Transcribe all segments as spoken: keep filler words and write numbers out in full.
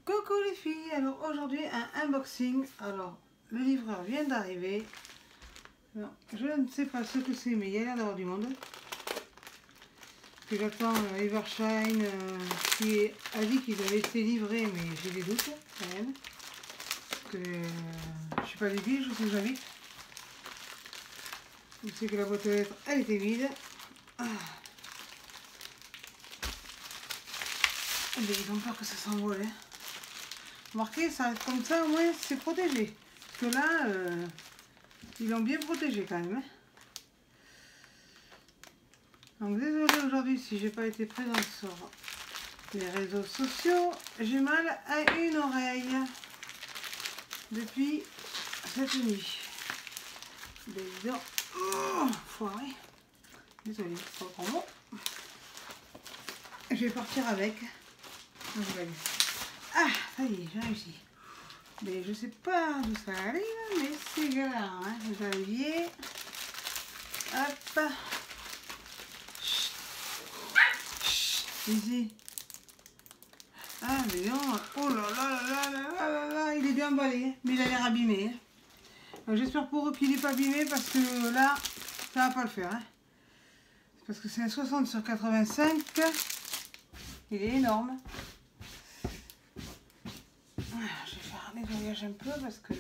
Coucou les filles, alors aujourd'hui un unboxing. Alors le livreur vient d'arriver. Je ne sais pas ce que c'est, mais il y a l'air d'avoir du monde. Puis j'attends euh, Evershine euh, qui a dit qu'ils avaient été livrés, mais j'ai des doutes quand même. Parce que euh, je suis pas des villes, je sais où j'habite. Je sais que la boîte aux lettres elle était vide. Ah. Mais ils ont peur que ça s'envole. Hein. Remarquez, ça reste comme ça, au moins c'est protégé. Parce que là, euh, ils l'ont bien protégé quand même. Hein. Donc désolé aujourd'hui si j'ai pas été présente sur les réseaux sociaux. J'ai mal à une oreille depuis cette nuit. Des dents oh, foirées. Désolé, c'est pas bon. Je vais partir avec. Ah, ça y est, j'ai réussi. Mais je sais pas d'où ça arrive, mais c'est galère. Hein. Janvier. Hop. Chut. Chut. Ici. Ah, mais non. Oh là là là là là là là. Il est bien emballé, mais il a l'air abîmé. J'espère pour eux qu'il n'est pas abîmé parce que là, ça va pas le faire. Hein. Parce que c'est un soixante sur quatre-vingt-cinq. Il est énorme. Je vais faire un nettoyage un peu parce que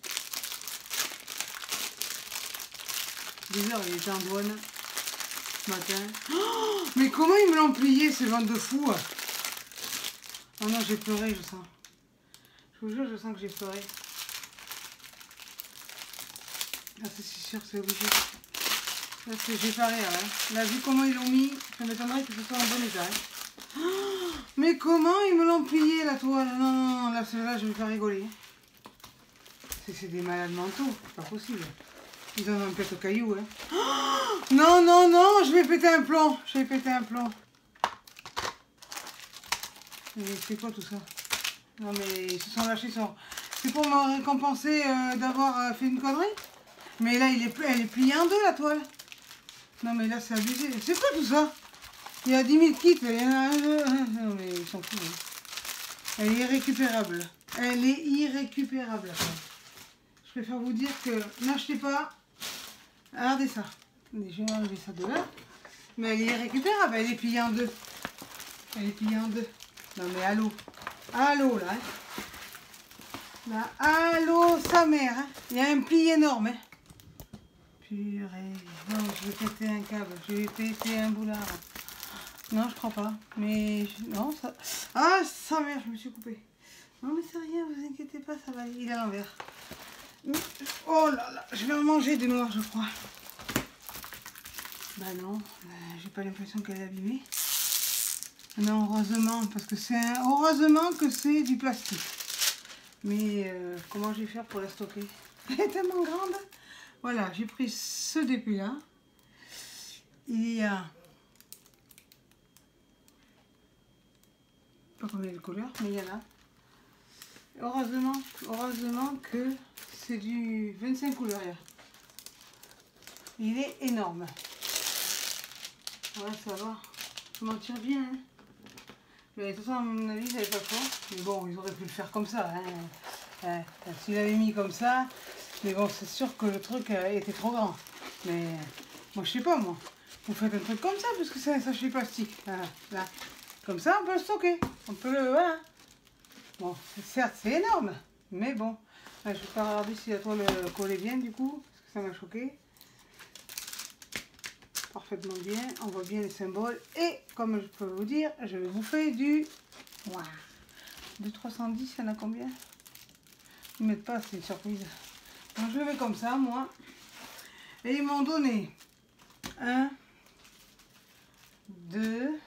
dix heures il était en douane ce matin. Oh, mais comment ils me l'ont plié ces bandes de fous? Oh non, j'ai pleuré, je sens. Je vous jure, je sens que j'ai pleuré. Là, c'est sûr, c'est obligé. Là, j'ai pas rire. Hein. Là, vu comment ils l'ont mis, ça m'étonnerait que ce soit en bon état. Hein. Oh, mais comment ils me l'ont plié la toile? Non, non, non, là, celle-là, je vais faire rigoler. C'est des malades mentaux, c'est pas possible. Ils en ont pété au caillou. Hein. Oh, non, non, non, je vais péter un plomb. Je vais péter un plomb. Mais c'est quoi tout ça? Non, mais ils se sont lâchés sur... C'est pour me récompenser euh, d'avoir euh, fait une connerie? Mais là, il est, elle est pliée en deux, la toile. Non, mais là, c'est abusé. C'est quoi tout ça? Il y a dix mille kits. Il y en a un, deux. Non, mais ils sont fous. Hein. Elle est irrécupérable. Elle est irrécupérable. Je préfère vous dire que n'achetez pas. Regardez ça. Je vais enlever ça de là. Mais elle est irrécupérable. Elle est pliée en deux. Elle est pliée en deux. Non, mais allô. Allô, là. Hein. Là, allô, sa mère. Hein. Il y a un pli énorme. Hein. Purée. Non, je vais péter un câble. Je vais péter un boulard. Non, je crois pas. Mais non, ça. Ah, sa mère, je me suis coupée. Non, mais c'est rien, vous inquiétez pas, ça va. Il est à l'envers. Oh là là, je vais en manger des noix, je crois. Bah non, euh, j'ai pas l'impression qu'elle est abîmée. Non, heureusement, parce que c'est un... heureusement que c'est du plastique. Mais euh, comment je vais faire pour la stocker? Elle est tellement grande. Voilà, j'ai pris ce début-là. Il y a... pas combien de couleurs, mais il y en a. Heureusement, heureusement que c'est du vingt-cinq couleurs. Il est énorme. Ouais, ça va. Je m'en tire bien. Hein. Mais de toute façon, à mon avis, ça n'avait pas trop. Mais bon, ils auraient pu le faire comme ça. Hein. Euh, S'ils l'avaient mis comme ça. Mais bon, c'est sûr que le truc euh, était trop grand. Mais euh, moi, je sais pas, moi. Vous faites un truc comme ça, parce que c'est un sachet plastique. Voilà, là. Comme ça, on peut le stocker. On peut le... Voilà. Bon, certes, c'est énorme. Mais bon. Là, je vais pas regarder si la toile collait bien, du coup. Parce que ça m'a choqué. Parfaitement bien, on voit bien les symboles et comme je peux vous dire, je vais vous faire du wow. Du trois cent dix, il y en a combien? Ils ne mettent pas, c'est une surprise. Donc je le mets comme ça, moi. Et ils m'ont donné un, deux,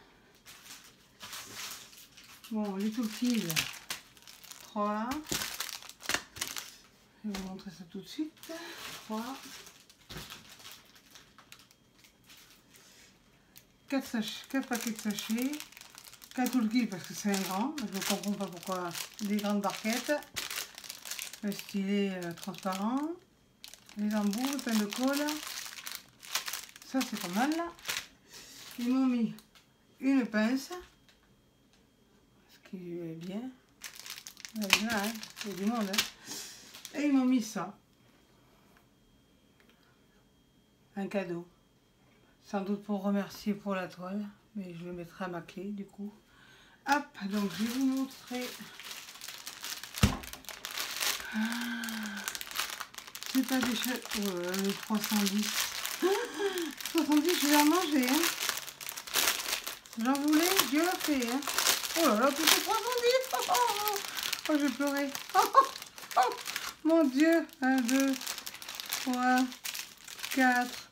bon, les tout petits, trois. Je vais vous montrer ça tout de suite. trois. quatre paquets de sachets, quatre tout le kit parce que c'est un grand, je ne comprends pas pourquoi des grandes barquettes, le stylet euh, transparent, les embouts, le pain de colle, ça c'est pas mal là. Ils m'ont mis une pince, ce qui est bien, a, hein. Il y a du monde. Hein. Et ils m'ont mis ça. Un cadeau. Sans doute pour remercier pour la toile. Mais je le mettrai à ma clé du coup. Hop, donc je vais vous montrer. Ah, c'est pas des choses. Oh là là, le trois cent dix. Ah, trois cent dix, je vais en manger. Hein. J'en voulais, Dieu l'a fait. Hein. Oh là là, tout c'est trois cent dix. Oh, oh, oh. Oh, j'ai pleuré. Oh, oh, oh. Mon Dieu. un, deux, trois, quatre,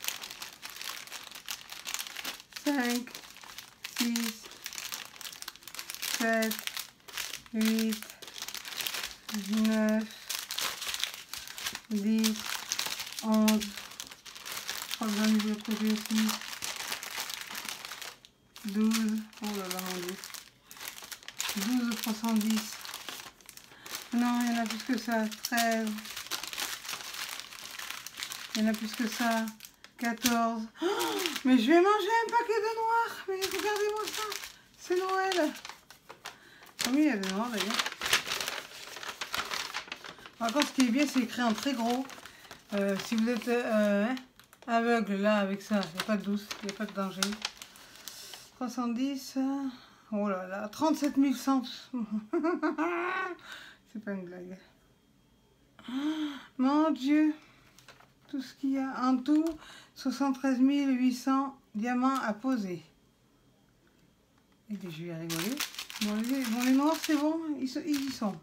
cinq, six, sept, huit, neuf, dix, onze. Je crois que j'en ai de l'autre côté aussi. douze. Oh là là, mon Dieu. douze trois cent dix. Non, il y en a plus que ça. treize. Il y en a plus que ça. quatorze. Oh, mais je vais manger un paquet de noirs. Mais regardez-moi ça. C'est Noël. Combien il y a de noirs d'ailleurs? Par contre, ce qui est bien, c'est écrit en très gros. Euh, si vous êtes euh, hein, aveugle là avec ça, il n'y a pas de douce, il n'y a pas de danger. trois cent dix. Oh là là, trente-sept mille cent. C'est pas une blague. Mon Dieu. Tout ce qu'il y a en tout, soixante-treize mille huit cents diamants à poser. Et je vais rigoler. Bon, les, bon, les noirs, c'est bon, ils, ils y sont.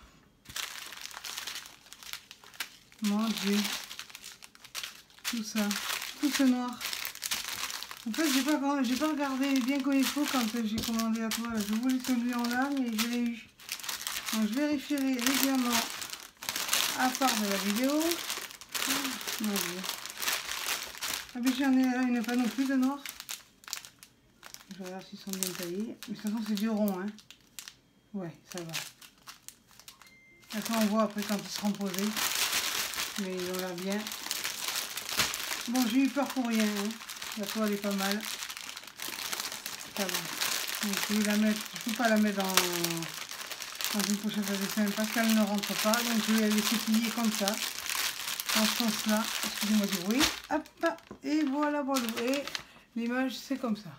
Mon Dieu. Tout ça, tout ce noir. En fait, j'ai pas, j'ai pas regardé bien comme il faut quand j'ai commandé la toile. Je voulais celui en là, mais je l'ai eu. Donc, je vérifierai les diamants à part de la vidéo. Oh, mon Dieu. Ah, mais j'en ai là, il n'y en a pas non plus de noir. Je vais voir s'ils sont bien taillés. Mais de toute façon, c'est du rond, hein. Ouais, ça va. De toute façon, on voit après quand ils seront posés. Mais ils ont l'air bien. Bon, j'ai eu peur pour rien, hein. La toile est pas mal. Ça va. Donc, je vais la mettre. Je ne peux pas la mettre dans, dans une pochette à dessin parce qu'elle ne rentre pas. Donc, je vais la laisser plier comme ça. Dans ce sens-là. Excusez-moi du bruit. Hop. Et voilà, voilà. Et l'image, c'est comme ça.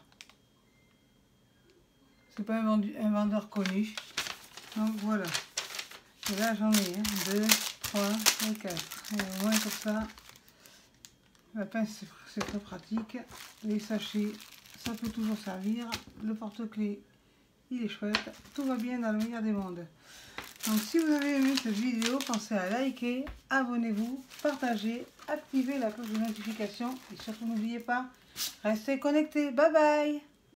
C'est pas un, vendu, un vendeur connu. Donc, voilà. Et là, j'en ai un, deux, trois, et quatre. Et au moins, comme ça. La pince, c'est très pratique. Les sachets, ça peut toujours servir. Le porte-clés, il est chouette. Tout va bien dans le meilleur des mondes. Donc, si vous avez aimé cette vidéo, pensez à liker, abonnez-vous, partagez, activez la cloche de notification. Et surtout, n'oubliez pas, restez connectés. Bye bye!